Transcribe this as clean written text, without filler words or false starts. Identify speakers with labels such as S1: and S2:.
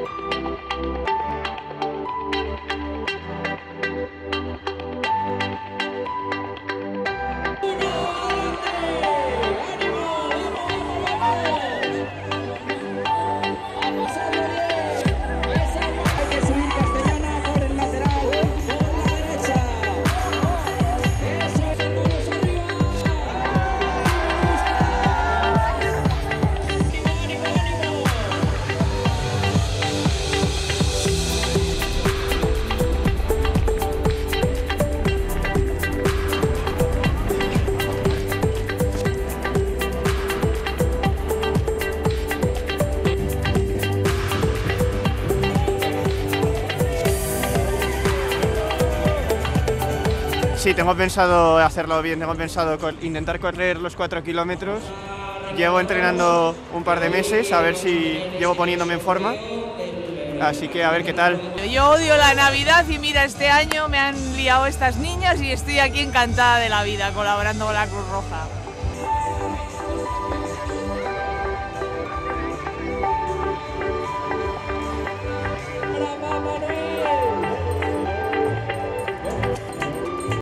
S1: Sí, tengo pensado hacerlo bien, tengo pensado intentar correr los 4 kilómetros. Llevo entrenando un par de meses, a ver si llevo poniéndome en forma. Así que a ver qué tal.
S2: Yo odio la Navidad y mira, este año me han liado estas niñas y estoy aquí encantada de la vida colaborando con la Cruz Roja.